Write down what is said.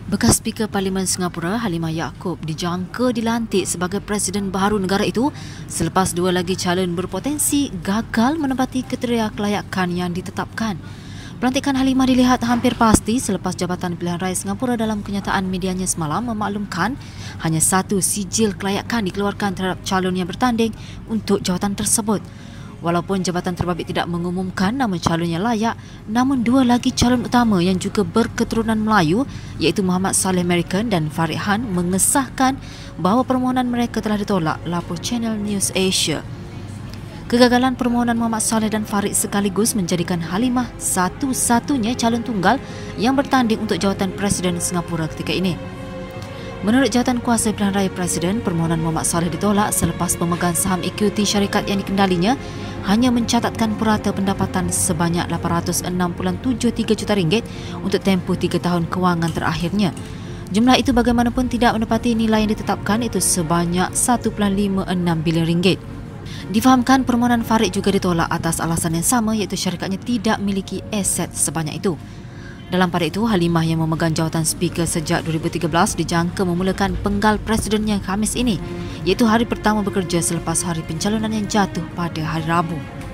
Bekas Speaker Parlimen Singapura Halimah Yacob dijangka dilantik sebagai Presiden baharu negara itu selepas dua lagi calon berpotensi gagal menepati kriteria kelayakan yang ditetapkan. Pelantikan Halimah dilihat hampir pasti selepas Jabatan Pilihan Raya Singapura dalam kenyataan medianya semalam memaklumkan hanya satu sijil kelayakan dikeluarkan terhadap calon yang bertanding untuk jawatan tersebut. Walaupun Jabatan Terbabit tidak mengumumkan nama calon yang layak, namun dua lagi calon utama yang juga berketurunan Melayu iaitu Muhammad Saleh American dan Farid Han mengesahkan bahawa permohonan mereka telah ditolak, lapor Channel News Asia. Kegagalan permohonan Muhammad Saleh dan Farid sekaligus menjadikan Halimah satu-satunya calon tunggal yang bertanding untuk jawatan Presiden Singapura ketika ini. Menurut Jawatan Kuasa Pilihan Raya Presiden, permohonan Muhammad Saleh ditolak selepas pemegang saham ekuiti syarikat yang dikendalinya hanya mencatatkan purata pendapatan sebanyak RM863 juta untuk tempoh 3 tahun kewangan terakhirnya. Jumlah itu bagaimanapun tidak menepati nilai yang ditetapkan iaitu sebanyak RM1.56 bilion. Difahamkan permohonan Farid juga ditolak atas alasan yang sama iaitu syarikatnya tidak memiliki aset sebanyak itu. Dalam pada itu, Halimah yang memegang jawatan Speaker sejak 2013 dijangka memulakan penggal Presiden yang Khamis ini, iaitu hari pertama bekerja selepas hari pencalonan yang jatuh pada hari Rabu.